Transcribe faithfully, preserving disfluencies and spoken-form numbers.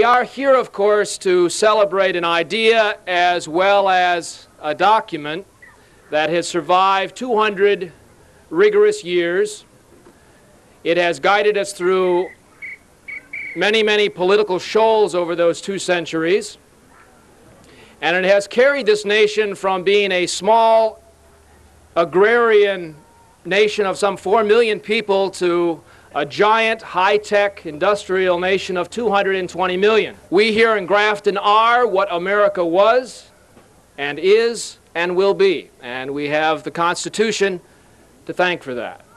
are here, of course, to celebrate an idea as well as a document that has survived two hundred rigorous years. It has guided us through many, many political shoals over those two centuries. And it has carried this nation from being a small agrarian nation of some four million people to a giant, high-tech, industrial nation of two hundred twenty million. We here in Grafton are what America was and is and will be. And we have the Constitution to thank for that.